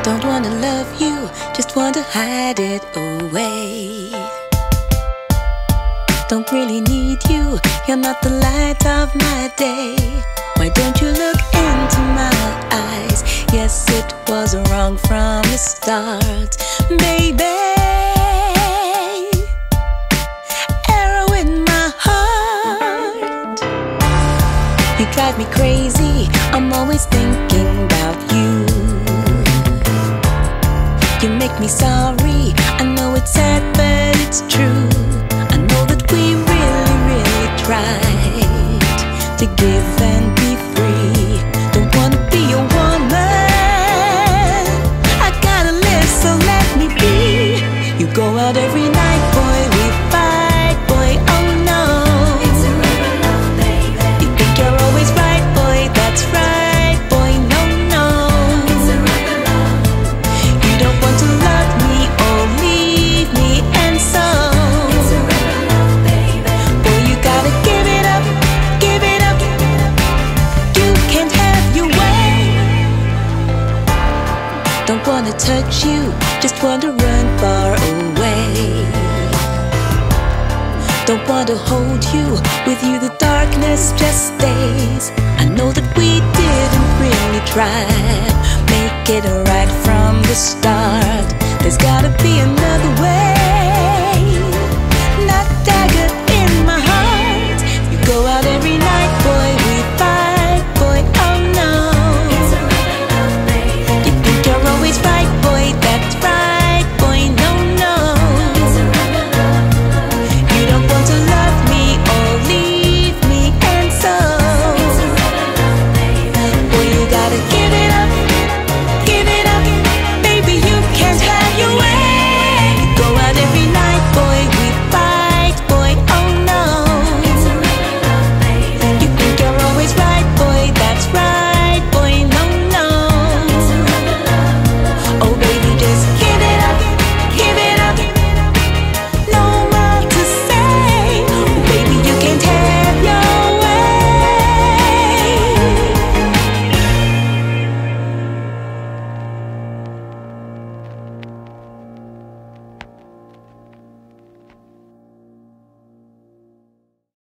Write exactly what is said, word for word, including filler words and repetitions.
Don't wanna love you, just want to hide it away. Don't really need you, you're not the light of my day. Why don't you look into my eyes? Yes, it was wrong from the start, baby. Arrow in my heart. You drive me crazy, I'm always thinking about you. You make me sorry, I know it's sad but it's true. I know that we really, really tried to give and be free. Don't wanna be a woman, I gotta live, so let me be. You go out every night, boy, we fight, boy, oh no. It's a real love, baby. You think you're always right, boy, that's right, boy, no, no. It's a real love. You don't want to love me or leave me, and so it's a real love, baby. Boy, you gotta give it up, give it up. You can't have your way. Don't wanna touch you, just wanna run far away. Don't want to hold you, with you the darkness just stays. I know that we didn't really try, make it right from the start. There's gotta be another way.